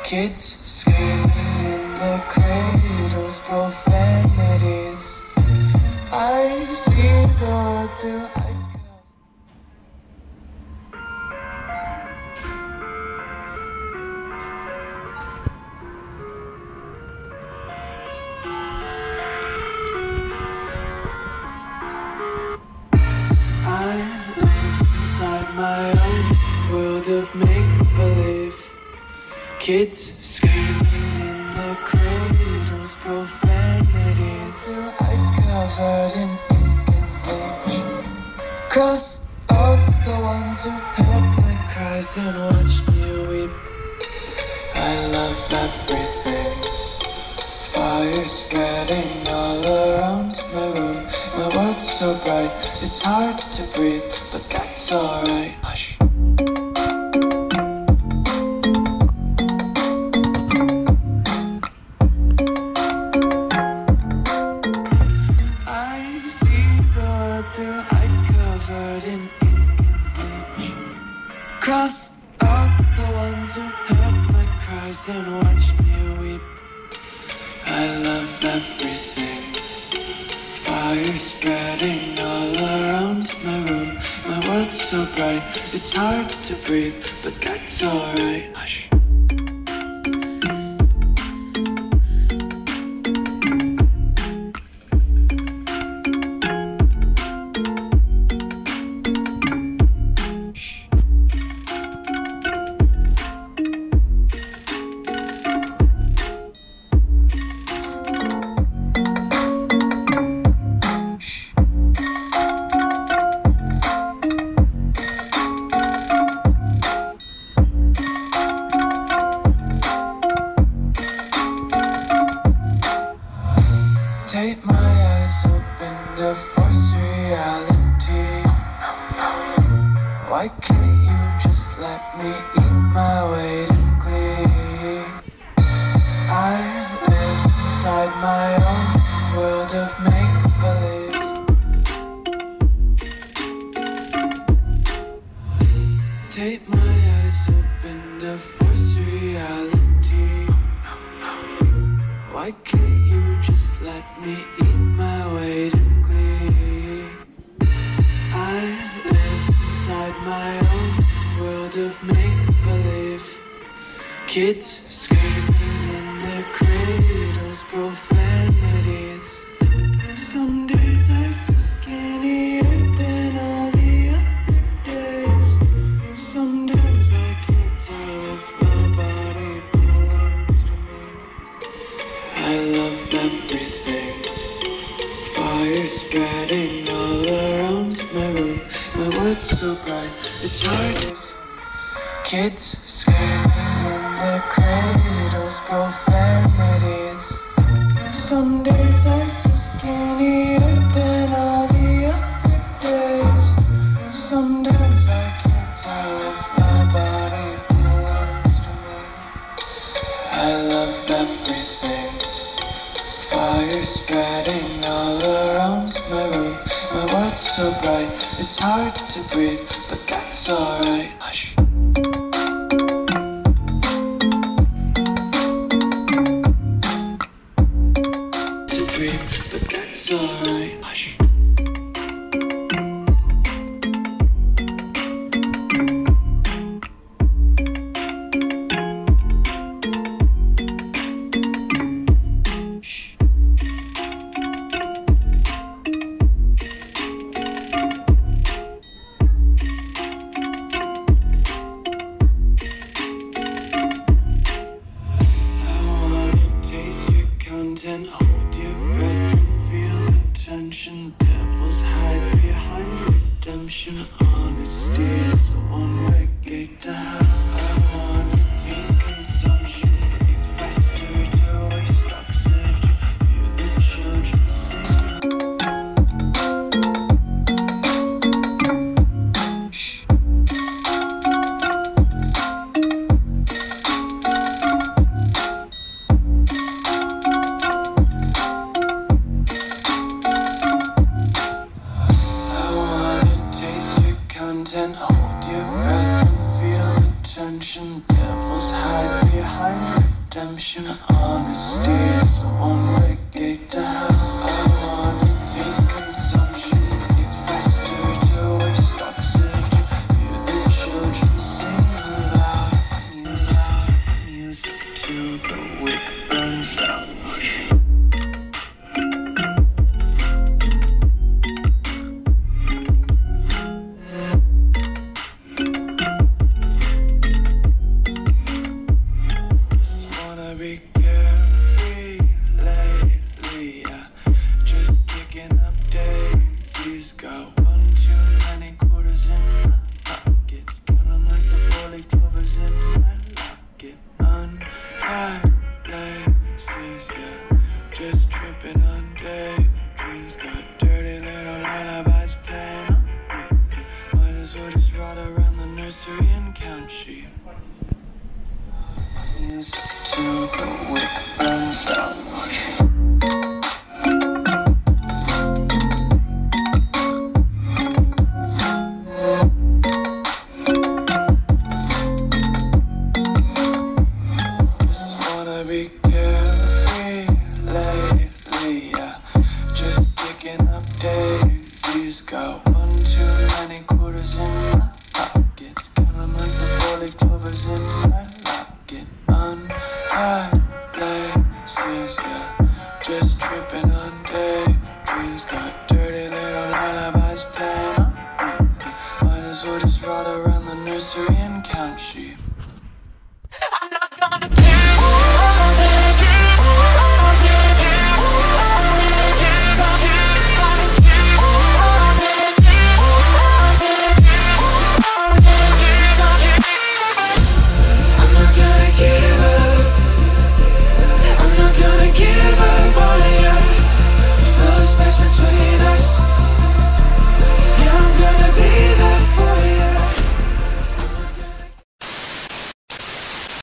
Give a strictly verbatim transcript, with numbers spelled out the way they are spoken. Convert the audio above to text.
Kids screaming in the cradles, profanities. I see the world through ice cubes. I live inside my own world of make-believe. Kids screaming in the cradles, profanities. Through ice covered in ink and bleach. Cross out the ones who heard my cries and watched me weep. I love everything. Fire spreading all around my room. My world's so bright, it's hard to breathe, but that's alright. Hush. I see the world through ice covered in ink and bleach. Cross out the ones who heard my cries and watched me weep. I love everything. Fire spreading all around my room. My world's so bright, it's hard to breathe, but that's alright. Hush. Take my eyes open to force reality. Why can't you just let me eat my weight in glee? I live inside my own world of make-believe. Take my eyes open to force reality. Why can't you just let me eat my weight in glee? I live inside my own world of make-believe. Kids screaming in their cradles, profanities. Some days I feel skinnier than all the other days. Sometimes I can't tell if my body belongs to me. I love everything. Fire spreading all around my room. My world's so bright, it's hard. Kids screaming in their cradles, profanities. Some days I feel skinnier than all the other days. Sometimes I can't tell if my body belongs to me. I love everything. Fire spreading all around my room. My world's so bright, it's hard to breathe, but that's alright. Hush. To breathe, but that's alright. Hush. Hold your breath and feel the tension. Devils hide behind redemption. Honesty is a one-way gate to hell. I wanna taste consumption. Eat faster to waste oxygen. Hear the children redemption. Honesty is a one-way gate to hell. I wanna taste consumption. Eat faster to waste oxygen. Hear the children sing aloud. It's music, it's music till the wick burns out. Be carefree lately, yeah. Just picking up daisies. Got one too many quarters in my pockets. Count 'em like the four-leaf clovers in my locket. Untied laces, yeah. Just tripping on daydreams. Got dirty little lullabies playing on repeat. Might as well just ride around the nursery and count sheep. Music till the wick burns out. Just wanna be carefree lately, yeah. Just picking up daisies. Got one too many quarters in my pockets. Count 'em like the four-leaf clovers in my locket. Untied laces, yeah. Just tripping on daydreams. Got dirty little lullabies playing on repeat. Might as well just ride around the nursery and count sheep.